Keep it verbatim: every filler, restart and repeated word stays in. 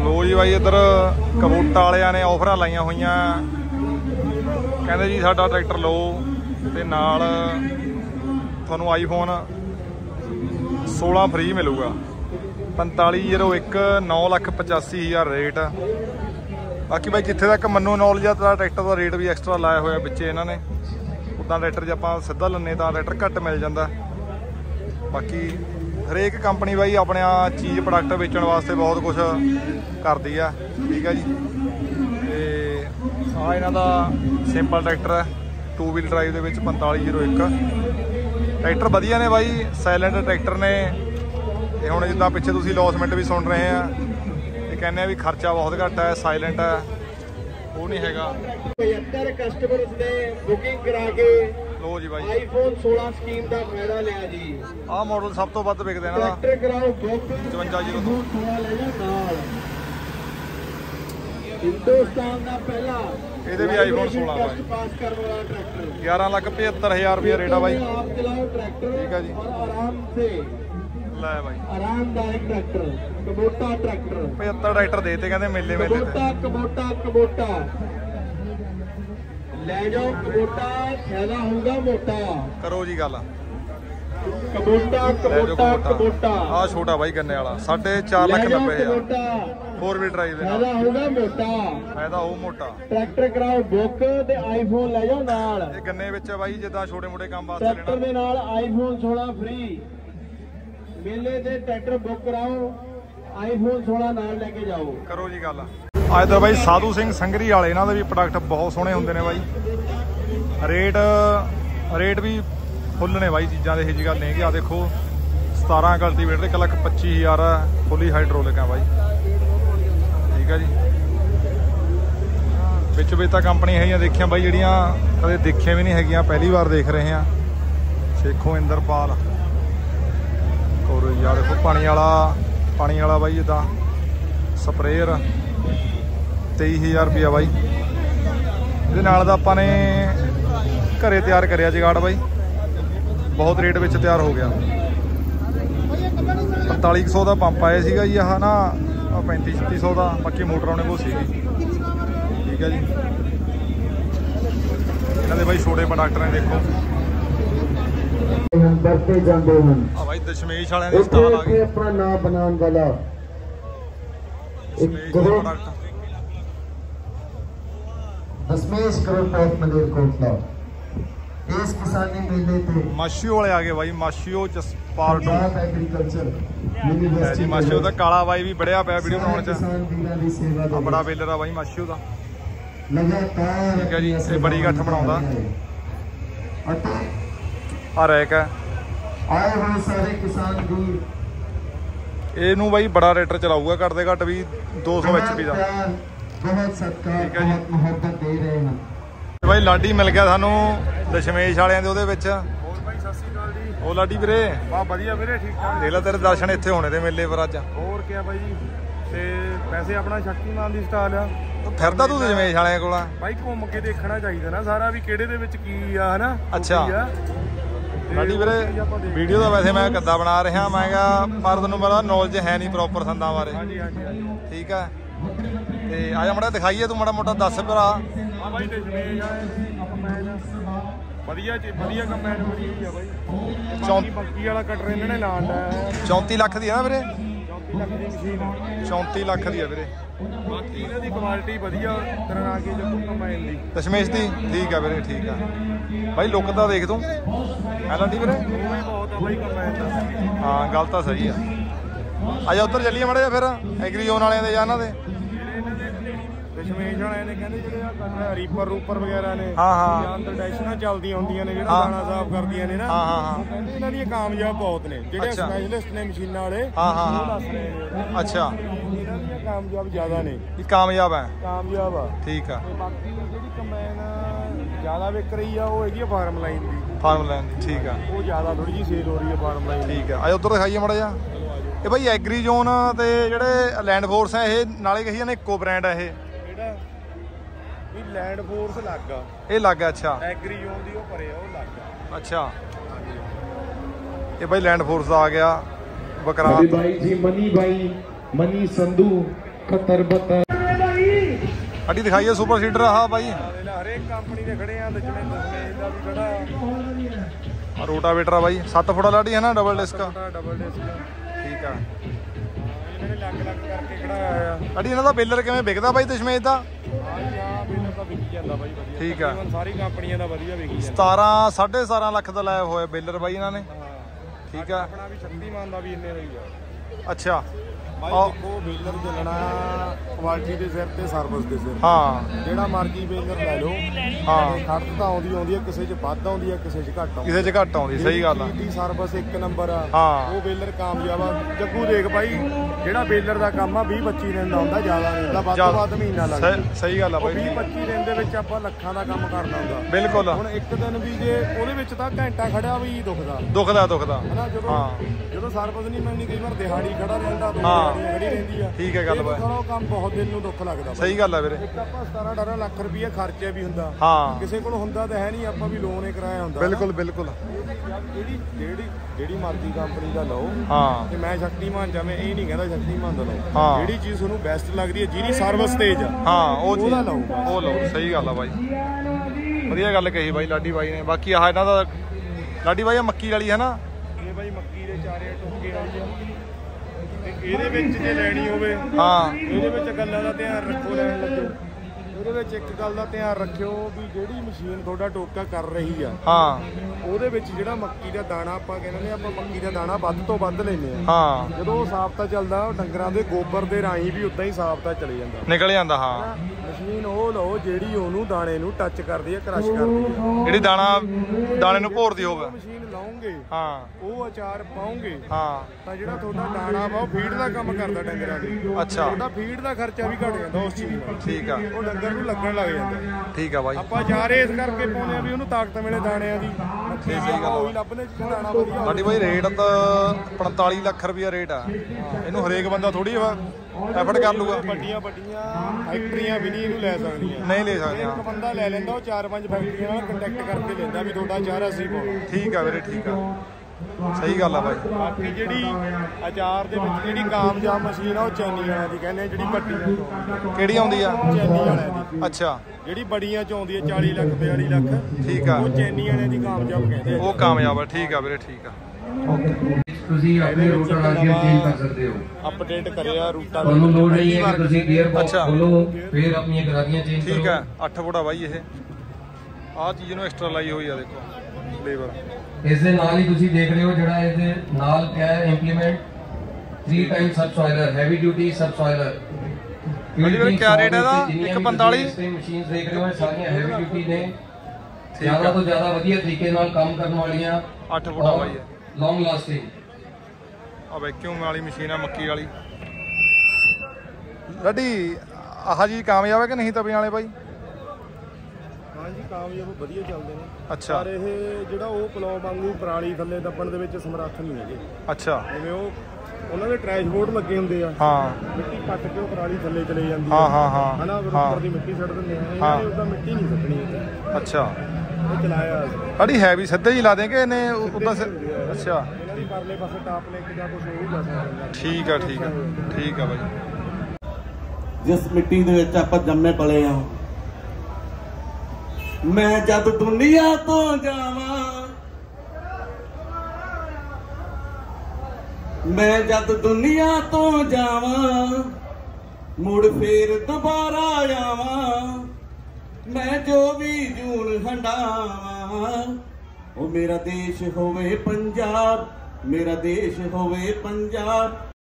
लो जी भाई इधर कबूटा वालियां ने ऑफर लाइया हुई, कहते जी साडा ट्रैक्टर लो ते नाल तुहानूं आईफोन सोलह फ्री मिलूगा। पैंताली जीरो एक नौ लख पचासी हज़ार रेट। बाकी भाई जिथे तक मनो नॉलेज आ ट्रैक्टर का रेट भी एक्सट्रा लाया होया पिछे इन्होंने। उदा ट्रैक्टर जे आपां सीधा लन्ने तां ट्रैक्टर घट मिल जाता। बाकी हरेक कंपनी भाई अपने चीज़ प्रोडक्ट बेचण वास्ते बहुत कुछ करती है, ठीक है जी। तो आ इन्हां दा सिंपल ट्रैक्टर है टू व्हील ड्राइव दे विच पैंताली जीरो एक। ट्रैक्टर वधिया ने भाई, साइलेंट ट्रैक्टर ने। ते हुण जिद्दां पिछे तुसीं लॉसमेंट भी सुन रहे हैं, ते कहने भी खर्चा बहुत घट है, साइलेंट है, वो नहीं हैगा। पचहत्तर कस्टमर्स ने बुकिंग करा के लो जी भाई आईफोन सोलह स्कीम का फायदा लिया जी। आ मॉडल सब तो वध विकदे ना ट्रैक्टर कराओ बुक पचवंजा जीरो दो हिंदुस्तान का पहला ये भी आईफोन सोलह भाई पास करने वाला ट्रैक्टर ग्यारह लख पचहत्तर हज़ार रुपया रेट है भाई। आप चलाओ ट्रैक्टर, ठीक है जी, और आराम से लै भाई आरामदायक ट्रैक्टर कबोटा ट्रैक्टर पचहत्तर ट्रैक्टर देते कहते मेले मेले कबोटा कबोटा कबोटा ले जाओ। कबोटा फायदा होगा मोटा। करो जी गल कबोटा कबोटा कबोटा आ छोटा भाई गन्ने वाला साढ़े चार लख नब्बे हज़ार फोर व्हील ड्राइव फायदा होगा मोटा। फायदा हो मोटा। ट्रैक्टर कराओ बुक ते आईफोन ले जाओ नाल। ये गन्ने विच भाई जिद्दां छोटे मोटे काम वास्ते ट्रैक्टर दे नाल आईफोन सोलह फ्री। मेले दे ट्रैक्टर बुक कराओ, आईफोन सोलह नाल लेके जाओ। करो जी गल। आ इधर भाई साधु सिंह संघरी वाले, इन्हों के भी प्रोडक्ट बहुत सोहने होंगे ने भाई। रेट रेट भी फुल ने भाई, चीज़ों की यही गल नहीं कि आ देखो सतारह कल्टीवेटर एक लख पच्ची हज़ार है, फुली हाइड्रोलिक है भाई, ठीक है जी। बिच बिच तो कंपनी है देखिया भाई जड़ियाँ कदे देखिया भी नहीं है, पहली बार देख रहे हैं। शेखो इंद्रपाल और यार देखो पानी वाला पानी वाला भाई जिदा स्प्रेयर तेईस हज़ार रुपया भाई। ये नाल दा आपां ने घरे तैयार करिया जुगाड़ भाई, बहुत रेट में तैयार हो गया। पैंताली सौ का पंप आया सीगा जी, आह ना पैंती छत्ती सौ का, बाकी मोटर उन्हें को सीगी, ठीक है जी। इन्होंने भाई छोटे प्रोडक्ट ने देखो बढ़ते जाते हैं। आ भाई दशमेश वाले ने स्टाल आ गए अपना नाम बनाने वाला दशमेश के product Dashmesh group of Malerkotla इस किसानी मेले थे। माशियो वाले आ गए भाई, माशियो जसपाल टू एग्रीकल्चर जी। यूनिवर्सिटी माशियो का काला भाई भी बढ़िया पाया वीडियो बनाने च, किसान वीरां दी सेवा दे बड़ा बेलर आ भाई माशियो का, लगातार ठीक है जी। ये बड़ी गठ बनाउंदा आ रैक है। आए हुए सारे किसान भी ਇਹਨੂੰ ਬਾਈ ਬੜਾ ਰੇਟਰ ਚਲਾਊਗਾ, ਘੱਟ ਦੇ ਘੱਟ ਵੀ दो सौ एच पी ਦਾ। बहुत सत्कार बहुत मोहब्बत दे रहे हैं ਬਾਈ ਲਾਡੀ ਮਿਲ ਗਿਆ ਸਾਨੂੰ ਦਸ਼ਮੇਸ਼ ਵਾਲਿਆਂ ਦੇ ਉਹਦੇ ਵਿੱਚ। ਹੋਰ ਭਾਈ ਸਤਿ ਸ਼੍ਰੀ ਅਕਾਲ ਜੀ। ਉਹ ਲਾਡੀ ਵੀਰੇ ਬਾ ਵਧੀਆ ਵੀਰੇ, ਠੀਕ ਠਾਕ। ਦੇਖ ਲੈ ਤੇਰੇ ਦਰਸ਼ਨ ਇੱਥੇ ਹੋਣੇ ਤੇ ਮੇਲੇ ਪਰ ਅੱਜ। ਹੋਰ ਕਿਆ ਬਾਈ ਜੀ, ਤੇ ਵੈਸੇ ਆਪਣਾ ਸ਼ਕਤੀਮਾਨ ਦੀ ਸਟਾਲ ਆ। ਫਿਰਦਾ ਤੂੰ ਦਸ਼ਮੇਸ਼ ਵਾਲਿਆਂ ਕੋਲ? ਬਾਈ ਘੁੰਮ ਕੇ ਦੇਖਣਾ ਚਾਹੀਦਾ ਨਾ ਸਾਰਾ, ਵੀ ਕਿਹੜੇ ਦੇ ਵਿੱਚ ਕੀ ਆ ਹਨਾ। ਅੱਛਾ ਲਾਡੀ ਵੀਰੇ ਵੀਡੀਓ ਦਾ ਵੈਸੇ ਮੈਂ ਕੱਦਾ ਬਣਾ ਰਿਹਾ, ਮੈਂ ਕਿਹਾ ਪਰ ਤੈਨੂੰ ਪਤਾ ਨੌਲੇਜ ਹੈ ਨਹੀਂ ਪ੍ਰੋਪਰ ਸੰਦਾਂ ਬਾਰੇ। ਹਾਂਜੀ ਹਾਂਜੀ ਹਾਂਜੀ ਠੀਕ ਆ, ਤੇ ਆਜਾ ਮਾੜਾ ਦਿਖਾਈਏ, ਤੂੰ ਮਾੜਾ ਮੋਟਾ ਦੱਸ ਭਰਾ। ਹਾਂ ਬਾਈ ਦਸ਼ਮੇਸ਼ ਵਾਲੇ ਵਧੀਆ ਚ ਵਧੀਆ ਕੰਬਾਈਨ ਬਣੀ ਹੋਈ ਆ ਬਾਈ। ਚੌਂਤੀ ਬੱਕੀ ਵਾਲਾ ਕਟਰ ਇਹਨਾਂ ਨੇ ਲਾਣ ਲਾਇਆ। ਚੌਂਤੀ ਲੱਖ ਦੀ ਆ ਨਾ ਵੀਰੇ? ਚੌਂਤੀ ਲੱਖ ਦੀ ਮਸ਼ੀਨ ਆ। ਚੌਂਤੀ ਲੱਖ ਦੀ ਆ ਵੀਰੇ। ਬਾਕੀ ਇਹਨਾਂ ਦੀ ਕੁਆਲਿਟੀ ਵਧੀਆ ਤਰ੍ਹਾਂ ਆ ਕੇ ਜੱਪੂ ਕੰਬਾਈਨ ਦੀ ਦਸ਼ਮੇਸ਼ ਦੀ, ਠੀਕ ਆ ਵੀਰੇ, ਠੀਕ ਆ ਭਾਈ। ਲੁੱਕ ਤਾਂ ਦੇਖ ਤੂੰ ਹੈ ਲਾਡੀ ਵੀਰੇ, ਉਹ ਵੀ ਬਹੁਤ ਆ ਬਾਈ ਕੰਬਾਈਨ ਦਾ। ਹਾਂ ਗੱਲ ਤਾਂ ਸਹੀ ਆ। ਆਜਾ ਉੱਧਰ ਚੱਲੀਏ ਮਾੜਾ ਜਿਹਾ ਫਿਰ ਐਗਰੀ ਜ਼ੋਨ ਵਾਲਿਆਂ ਦੇ ਜਾਂ ਇਹਨਾਂ ਦੇ। ਦਸ਼ਮੇਸ਼ ਵਾਲਿਆਂ ਨੇ ਕਹਿੰਦੇ ਜਿਹੜੇ ਆ ਰੀਪਰ ਰੂਪਰ ਵਗੈਰਾ ਨੇ, ਹਾਂ ਹਾਂ ਅੰਦਰ ਡੈਸ਼ਨਾਂ ਚੱਲਦੀਆਂ ਹੁੰਦੀਆਂ ਨੇ, ਜਿਹੜਾ ਦਾਣਾ ਸਾਫ਼ ਕਰਦੀਆਂ ਨੇ ਨਾ, ਹਾਂ ਹਾਂ ਹਾਂ ਕਹਿੰਦੇ ਇਹਨਾਂ ਦੀਆਂ ਕਾਮਯਾਬ ਬਹੁਤ ਨੇ। ਜਿਹੜੇ ਸਪੈਸ਼ਲਿਸਟ ਨੇ ਮਸ਼ੀਨਾਂ ਵਾਲੇ, ਹਾਂ ਹਾਂ ਉਹ ਹਾਂ ਦੱਸ ਰਹੇ ਨੇ ਅੱਛਾ ਇਹਨਾਂ ਦੀਆਂ ਕਾਮਯਾਬ ਜ਼ਿਆਦਾ ਨੇ। ਇਹ ਕਾਮਯਾਬ ਹੈ, ਕਾਮਯਾਬ ਆ। ਠੀਕ ਆ। ਤੇ ਬਾਕੀ ਜਿਹੜੀ ਕੰਬਾਈਨ ਜ਼ਿਆਦਾ ਵਿਕ ਰਹੀ ਆ ਉਹ ਹੈਗੀ ਆ ਫਾਰਮ ਲਾਈਨ ਦੀ। ਫਾਰਮ ਲਾਈਨ ਦੀ, ਠੀਕ ਆ। ਉਹ ਜ਼ਿਆਦਾ ਥੋੜੀ ਜਿਹੀ ਸੇਲ ਹੋ ਰਹੀ ਆ ਫਾਰਮ ਲਾਈਨ ਦੀ। ਠੀਕ ਆ, ਆਜਾ ਉੱਧਰ ਦਿਖਾਈਏ ਮਾੜਾ ਜਿਹਾ। ਇਹ ਭਾਈ ਐਗਰੀ ਜ਼ੋਨ ਤੇ ਜਿਹੜੇ ਲੈਂਡ ਫੋਰਸ ਆ, ਇਹ ਨਾਲੇ ਕਹੀ ਜਾਂਦੇ ਇੱਕੋ ਬ੍ਰਾਂਡ ਆ ਇਹ? ਜਿਹੜਾ ਵੀ ਲੈਂਡ ਫੋਰਸ ਲੱਗ ਆ, ਇਹ ਲੱਗ ਆ। ਅੱਛਾ ਐਗਰੀ ਜ਼ੋਨ ਦੀ ਉਹ ਪਰੇ ਆ, ਉਹ ਲੱਗ ਆ। ਅੱਛਾ ਇਹ ਭਾਈ ਲੈਂਡ ਫੋਰਸ ਦਾ ਆ ਗਿਆ ਬਕਰਾਤ। भाई जी मनी भाई मनी संधू ਇਕਹੱਤਰ ਬਹੱਤਰ ਅੱਡੀ ਦਿਖਾਈਏ ਸੁਪਰ ਸੀਡਰ ਆਹ ਬਾਈ ਹਰੇਕ ਕੰਪਨੀ ਦੇ ਖੜੇ ਆ ਦਸ਼ਮੇਸ਼ ਦਸ਼ਮੇਸ਼ ਦਾ ਵੀ ਖੜਾ ਆ ਰੋਟਾਵੇਟਰ ਆ ਬਾਈ ਸੱਤ ਫੁੱਟ ਲਾਡੀ ਹੈ ਨਾ ਡਬਲ ਡਿਸਕ ਡਬਲ ਡਿਸਕ ਠੀਕ ਆ ਇਹਨਾਂ ਨੇ ਲੱਗ ਲੱਗ ਕਰਕੇ ਖੜਾਇਆ ਆ ਅੱਡੀ ਇਹਨਾਂ ਦਾ ਬੇਲਰ ਕਿਵੇਂ ਵਿਕਦਾ ਬਾਈ ਦਸ਼ਮੇਸ਼ ਦਾ ਹਾਂਜੀ ਹਾਂ ਬੇਲਰ ਤਾਂ ਵਿਕੀ ਜਾਂਦਾ ਬਾਈ ਵਧੀਆ ਠੀਕ ਆ ਸਾਰੀ ਕੰਪਨੀਆਂ ਦਾ ਵਧੀਆ ਵਿਕੀ ਜਾਂਦਾ ਸਤਾਰਾਂ ਸਾਢੇ ਸਤਾਰਾਂ ਲੱਖ ਦਾ ਲਾਇਆ ਹੋਇਆ ਬੇਲਰ ਬਾਈ ਇਹਨਾਂ ਨੇ ਠੀਕ ਆ ਆਪਣਾ ਵੀ ਸ਼ਕਤੀਮਾਨ ਦਾ ਵੀ ਇੰਨੇ ਦਾ ਹੀ ਆ ਅੱਛਾ ਬਾਈ ਦੇਖੋ ਬੇਲਰ ਚੱਲਣਾ ਕੁਆਲਿਟੀ ਦੇ ਸਿਰ ਤੇ ਸਰਵਿਸ ਦੇ ਸਿਰ ਹਾਂ ਜਿਹੜਾ ਮਰਜ਼ੀ ਬੇਲਰ ਲੈ ਲਓ ਹਾਂ ਖੜਤ ਤਾਂ ਆਉਂਦੀ ਆਉਂਦੀ ਆ ਕਿਸੇ 'ਚ ਵੱਧ ਆਉਂਦੀ ਆ ਕਿਸੇ 'ਚ ਘੱਟ ਆਉਂਦੀ ਕਿਸੇ 'ਚ ਘੱਟ ਆਉਂਦੀ ਸਹੀ ਗੱਲ ਆ ਦੀ ਸਰਵਿਸ ਇੱਕ ਨੰਬਰ ਆ ਹਾਂ ਉਹ ਬੇਲਰ ਕਾਮਯਾਬ ਆ ਜੱਗੂ ਦੇਖ ਬਾਈ ਜਿਹੜਾ ਬੇਲਰ ਦਾ ਕੰਮ ਆ ਵੀਹ ਪੱਚੀ ਦਿਨ ਦਾ ਹੁੰਦਾ ਜ਼ਿਆਦਾ ਨਹੀਂ ਹੁੰਦਾ ਵੱਧ ਤੋਂ ਵੱਧ ਮਹੀਨਾ ਲੱਗਦਾ ਸਹੀ- ਸਹੀ ਗੱਲ ਆ ਬਾਈ ਵੀਹ ਪੱਚੀ ਦਿਨ ਦੇ ਵਿੱਚ ਆਪਾਂ ਲੱਖਾਂ ਦਾ ਕੰਮ ਕਰਨਾ ਹੁੰਦਾ ਬਿਲਕੁਲ ਹੁਣ ਇੱਕ ਦਿਨ ਵੀ ਜੇ ਉਹਦੇ ਵਿੱਚ ਤਾਂ ਘੰਟਾ ਖੜਿਆ ਵੀ ਦੁਖਦਾ ਦੁਖਦਾ ਦੁਖਦਾ ਹਨਾ ਜਦੋਂ ਹਾਂ ਜਦੋਂ ਸਰਵਿਸ ਨਹੀਂ ਮਿਲਣੀ ਕਈ ਵਾਰ ਦਿਹਾੜੀ ਖੜਾ ਰਹਿੰਦਾ ਦੋ ਹਾਂ। ਦਿਹਾੜੀਆਂ ਖੜੀ ਰਹਿੰਦੀ ਆ ਠੀਕ ਹੈ ਗੱਲ ਬਾਈ ਉਹ ਕੰਮ ਬਹੁਤ ਦਿਲ ਨੂੰ ਦੁੱਖ ਲੱਗਦਾ ਬਾਈ। ਸਹੀ ਗੱਲ ਆ ਵੀਰੇ ਇੱਕ ਆਪਾਂ ਸਤਾਰਾਂ ਅਠਾਰਾਂ ਲੱਖ ਰੁਪਏ ਖਰਚੇ ਵੀ ਹੁੰਦਾ ਹਾਂ ਕਿਸੇ ਕੋਲ ਹੁੰਦਾ ਤਾਂ ਹੈ ਨਹੀਂ ਆਪਾਂ ਵੀ ਲੋਨ ਹੀ ਕਰਾਇਆ ਹੁੰਦਾ ਬਿਲਕੁਲ ਬਿਲਕੁਲ ਜਿਹੜੀ ਜਿਹੜੀ ਜਿਹੜੀ ਮਰਜ਼ੀ ਕੰਪਨੀ ਦਾ ਲਓ ਹਾਂ ਤੇ ਮੈਂ ਸ਼ਕਤੀਮਾਨ ਜਾਵੇਂ ਇਹ ਨਹੀਂ ਕਹਿੰਦਾ ਸ਼ਕਤੀਮਾਨ ਦਾ ਲਓ ਹਾਂ। ਜਿਹੜੀ ਚੀਜ਼ ਤੁਹਾਨੂੰ ਬੈਸਟ ਲੱਗਦੀ ਹੈ ਜਿਹਦੀ ਸਰਵਿਸ ਤੇਜ਼ ਆ ਹਾਂ ਉਹ ਚੀਜ਼ ਉਹਦਾ ਲਓ ਉਹ ਲਓ ਸਹੀ ਗੱਲ ਆ ਬਾਈ ਵਧੀਆ ਗੱਲ ਕਹੀ ਬਾਈ ਲਾਡੀ ਬਾਈ ਨੇ ਬਾਕੀ ਆਹ ਇਹਨਾਂ ਦਾ ਲਾਡੀ ਬਾਈ ਆ ਮੱਕੀ ਵਾਲੀ ਹੈ ਨਾ ਇਹ ਬਾਈ ਮੱਕੀ ਦੇ ਚਾਰੇ ਟੋਕੇ ਵਾਲੀ ਆ ਤੇ ਇਹਦੇ ਵਿੱਚ ਜੇ ਲੈਣੀ ਹੋਵੇ ਹਾਂ ਇਹਦੇ ਵਿੱਚ ਗੱਲਾਂ ਦਾ ਧਿਆਨ ਰੱਖੋ ਲੈਣ ਲੱਗੇ ਉਹਦੇ ਵਿੱਚ ਇੱਕ ਗੱਲ ਦਾ ਧਿਆਨ ਰੱਖਿਓ ਵੀ ਜਿਹੜੀ ਮਸ਼ੀਨ ਤੁਹਾਡਾ ਟੋਕਾ ਕਰ ਰਹੀ ਆ ਹਾਂ ਉਹਦੇ ਵਿੱਚ ਜਿਹੜਾ ਮੱਕੀ ਦਾ ਦਾਣਾ ਆਪਾਂ ਕਹਿੰਦੇ ਨੇ ਆਪਾਂ ਮੱਕੀ ਦਾ ਦਾਣਾ ਵੱਧ ਤੋਂ ਵੱਧ ਲੈਂਦੇ ਆ ਹਾਂ ਜਦੋਂ ਉਹ ਸਾਫ਼ਤਾ ਚੱਲਦਾ ਉਹ ਡੰਗਰਾਂ ਦੇ ਗੋਬਰ ਦੇ ਰਾਹੀਂ ਵੀ ਉਦਾਂ ਹੀ ਸਾਫ਼ਤਾ ਚਲੇ ਜਾਂਦਾ ਨਿਕਲ ਜਾਂਦਾ ਹਾਂ ਮਸ਼ੀਨ ਉਹ ਲਓ ਜਿਹੜੀ ਉਹਨੂੰ ਦਾਣੇ ਨੂੰ ਟੱਚ ਕਰਦੀ ਹੈ ਕ੍ਰਸ਼ ਕਰਦੀ ਹੈ ਜਿਹੜੀ ਦਾਣਾ ਦਾਣੇ ਨੂੰ ਭੋਰਦੀ ਹੋਵੇ ਮਸ਼ੀਨ ਲਾਉਂਗੇ ਹਾਂ ਉਹ ਅਚਾਰ ਪਾਉਂਗੇ ਹਾਂ ਤਾਂ ਜਿਹੜਾ ਤੁਹਾਡਾ ਦਾਣਾ ਵਾ ਉਹ ਫੀਡ ਦਾ ਕੰਮ ਕਰਦਾ ਡੰਗਰਾਂ ਦੀ ਅੱਛਾ ਤੁਹਾਡਾ ਫੀਡ ਦਾ ਖਰਚਾ ਵੀ ਘਟ ਜਾਂਦਾ ਉਸ ਚੀਜ਼ ਨਾਲ ਠੀਕ ਆ ਉਹ ਡੰਗਰ ਨੂੰ ਲੱਗਣ ਲੱਗ ਜਾਂਦਾ ਠੀਕ ਆ ਬਾਈ ਆਪਾਂ ਚਾਰੇ ਇਸ ਕਰਕੇ ਪਾਉਂਦੇ ਆ ਵੀ ਉਹਨੂੰ ਤਾਕਤ ਮਿਲੇ ਦਾਣਿਆਂ ਦੀ ਸਹੀ ਗੱਲ ਆ। ਉਹੀ ਲੱਭਦੇ ਜਿੱਥੇ ਦਾਣਾ ਵਧੀਆ ਸਾਡੀ ਬਾਈ ਰੇਟ ਤਾਂ ਪੰਤਾਲੀ ਲੱਖ ਰੁਪਇਆ ਰੇਟ ਆ ਇਹਨੂੰ ਹਰੇਕ ਬੰਦਾ ਥੋੜੀ ਐਫਰਟ ਕਰ ਲੂਗਾ ਵੱਡੀਆਂ ਵੱਡੀਆਂ ਫੈਕਟਰੀਆਂ ਵੀ ਨਹੀਂ ਇਹਨੂੰ ਲੈ ਸਕਦੀਆਂ ਨਹੀਂ ਲੈ ਸਕਦੇ ਇੱਕ ਬੰਦਾ ਲੈ ਲੈਂਦਾ ਉਹ ਚਾਰ ਪੰਜ ਫੈਕਟਰੀਆਂ ਨਾਲ ਕੰਟੈਕਟ ਕਰਕੇ ਲੈਂਦਾ ਵੀ ਤੁਹਾਡਾ ਚਾਰਾ ਅਸੀਂ ਪਾਉਣਾ ਠੀਕ ਆ ਵੀਰੇ ਠੀਕ ਆ ਸਹੀ ਗੱਲ ਆ ਬਾਈ ਬਾਕੀ ਜਿਹੜੀ ਅਚਾਰ ਦੇ ਵਿੱਚ ਜਿਹੜੀ ਕਾਮਯਾਬ ਮਸ਼ੀਨ ਆ ਉਹ ਚੈਨੀ ਵਾਲਿਆਂ ਦੀ ਕਹਿੰਦੇ ਆ ਜਿਹੜੀ ਵੱਡੀ ਕਿਹੜੀ ਆਉਂਦੀ ਆ ਚੈਨੀ ਵਾਲਿਆਂ ਦੀ ਅੱਛਾ ਜਿਹੜੀ ਬੜੀਆਂ ਚ ਆਉਂਦੀ ਹੈ ਚਾਲੀ ਲੱਖ ਬਿਆਲੀ ਲੱਖ ਠੀਕ ਆ ਉਹ ਚੈਨੀ ਵਾਲਿਆਂ ਦੀ ਕਾਮਯਾਬ ਕਹਿੰਦੇ ਆ ਉਹ ਕਾਮਯਾਬ ਆ ਠੀਕ ਆ ਵੀਰੇ ਠੀਕ ਆ ਤੁਸੀਂ ਆਪਣੇ ਰੂਟਰ ਆ ਕੇ ਚੇਂਜ ਕਰ ਸਕਦੇ ਹੋ ਅਪਡੇਟ ਕਰਿਆ ਰੂਟਾਂ ਤੁਹਾਨੂੰ ਲੋੜ ਨਹੀਂ ਹੈ ਕਿ ਤੁਸੀਂ ਗੀਅਰ ਬਾਕਸ ਅੱਛਾ। ਖੋਲੋ ਫਿਰ ਆਪਣੀਆਂ ਗਰਾਰੀਆਂ ਚੇਂਜ ਕਰੋ ਠੀਕ ਆ ਅੱਠ ਫੁੱਟ ਆ ਬਾਈ ਇਹ ਆਹ ਚੀਜ਼ ਨੂੰ ਐਕਸਟਰਾ ਲਾਈ ਹੋਈ ਆ ਦੇਖੋ ਲੇਬਰ ਇਸ ਦੇ ਨਾਲ ਹੀ ਤੁਸੀਂ ਦੇਖ ਰਹੇ ਹੋ ਜਿਹੜਾ ਇਹਦੇ ਨਾਲ ਪਿਆ ਹੈ ਇੰਪਲੀਮੈਂਟ तीन time subsoiler heavy duty subsoiler क्या रेट है ਇਹਦਾ ਇੱਕ ਪੰਤਾਲੀ ਮਸ਼ੀਨਸ ਦੇਖ ਰਹੇ ਹੋ ਸਾਰੀਆਂ ਹੈਵੀ ਡਿਊਟੀ ਨੇ ਜ਼ਿਆਦਾ ਤੋਂ ਜ਼ਿਆਦਾ ਵਧੀਆ ਤਰੀਕੇ ਨਾਲ ਕੰਮ ਕਰਨ ਵਾਲੀਆਂ ਅੱਠ ਫੁੱਟ ਆ ਬਾਈ ਇਹ ਲੌਂਗ ਲਾਸਟਿੰਗ ਆ ਵੈਕਿਊਮ ਵਾਲੀ ਮਸ਼ੀਨ ਆ ਮੱਕੀ ਵਾਲੀ ਲੱਡੀ ਆਹ ਜੀ ਕਾਮਯਾਬ ਹੈ ਕਿ ਨਹੀਂ ਤਵੀਆਂ ਵਾਲੇ ਬਾਈ ਹਾਂਜੀ ਕਾਮਯਾਬ ਵਧੀਆ ਚੱਲਦੇ ਨੇ ਅੱਛਾ ਪਰ ਇਹ ਜਿਹੜਾ ਉਹ ਪਲੋ ਵਾਂਗੂ ਪਰਾਲੀ ਥੱਲੇ ਦੱਬਣ ਦੇ ਵਿੱਚ ਸਮਰੱਥ ਨਹੀਂ ਹੈਗੇ ਅੱਛਾ ਜਿਵੇਂ ਉਹ ਉਹਨਾਂ ਦੇ ਟ੍ਰੈਸ਼ਬੋਰਡ ਲੱਗੇ ਹੁੰਦੇ ਆ ਹਾਂ ਮਿੱਟੀ ਪੱਟ ਕੇ ਉਹ ਪਰਾਲੀ ਥੱਲੇ ਚਲੇ ਜਾਂਦੀ ਹਾਂ ਹਾਂ ਹਾਂ ਹਨਾ ਫਿਰ ਉੱਪਰ ਦੀ ਮਿੱਟੀ ਛੱਡ ਦਿੰਦੇ ਆ ਇਹਨਾਂ ਨੇ ਉਹਦਾ ਮਿੱਟੀ ਨਹੀਂ ਸੁੱਟਣੀ ਇੱਥੇ ਅੱਛਾ ਇਹ ਚਲਾਇਆ ਅੜੀ ਹੈ ਵੀ ਸਿੱਧੇ ਹੀ ਲਾ ਦੇਂਗੇ ਇਹਨੇ ਉਦਾਂ ਅੱਛਾ ਇਹਨਾਂ ਦੀ ਪਰਲੇ ਪਾਸੇ ਟਾਪ ਲਿੰਕ ਜਾਂ ਕੁਝ ਉਹ ਵੀ ਜਾ ਸਕਦਾ ਠੀਕ ਆ ਠੀਕ ਆ ਠੀਕ ਆ ਬਾਈ ਜਿਸ ਮਿੱਟੀ ਦੇ ਵਿੱਚ ਆਪਾਂ ਜੰਮੇ ਪਲੇ ਆ ਮੈਂ ਜਦ ਦੁਨੀਆ ਤੋਂ ਜਾਵਾਂ ਮੈਂ ਜਦ ਦੁਨੀਆ ਤੋਂ ਜਾਵਾਂ ਮੁੜ ਫੇਰ ਦੁਬਾਰਾ ਆਵਾਂ ਮੈਂ ਜੋ ਵੀ ਜੂਨ ਹੰਡਾਵਾਂ ਉਹ ਮੇਰਾ ਦੇਸ਼ ਹੋਵੇ ਪੰਜਾਬ ਮੇਰਾ ਦੇਸ਼ ਹੋਵੇ ਪੰਜਾਬ।